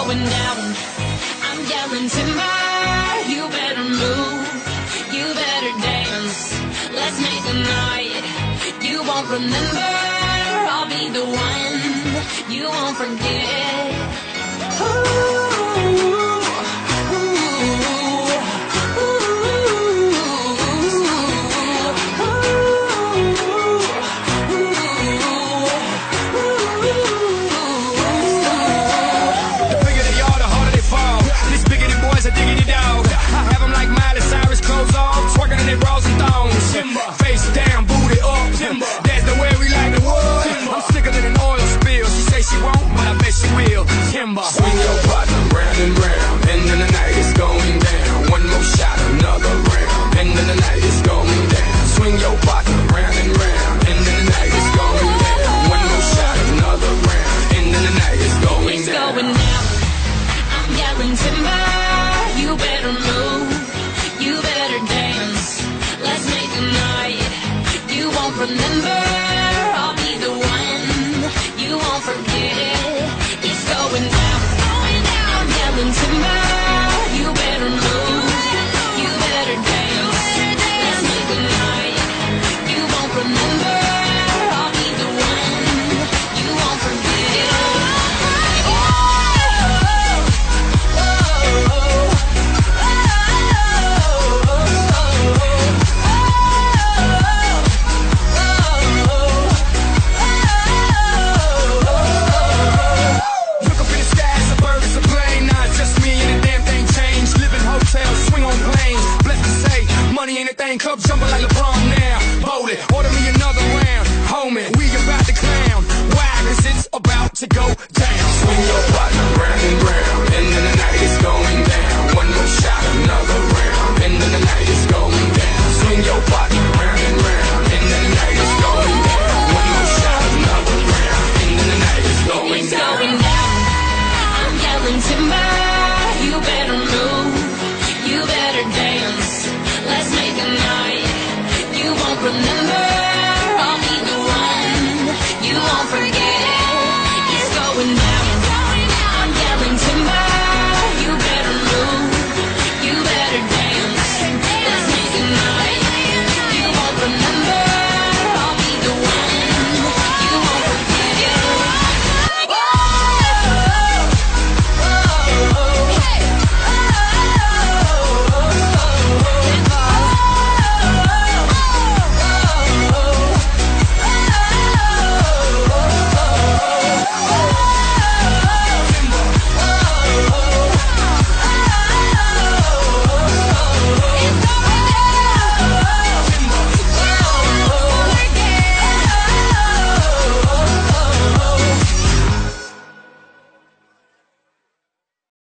going down. I'm yelling timber, you better move, you better dance. Let's make a night you won't remember. I'll be the one you won't forget. Face down, booty up, timber. That's the way we like the world. I'm sicker than an oil spill. She say she won't, but I bet she will. Timber. Swing your partner round and round, and then the night is going down. One more shot, another round, and then the night is going down. Swing your partner round and round, and then the night is going down. One more shot, another round, and then the night is going down. It's going down. I'm yelling timber, you better move, you better dance. Let's make a night you won't remember. I'll be the one you won't forget. It's going down, I'm yelling timber, you better move, you better dance. Let's make a night you won't remember. I'll be the one you won't forget. Money ain't a thing, club jumping like LeBron now. Bowl it, order me another round. Homie, we about to clown. Why? Cause it's about to go down. Swing your partner round and round, and then the night is going down. One more shot, another round, and then the night is going down. Swing your partner round and round, and then the night is going down. One more shot, another round, and then the night is going down. It's going down. I'm yelling timber.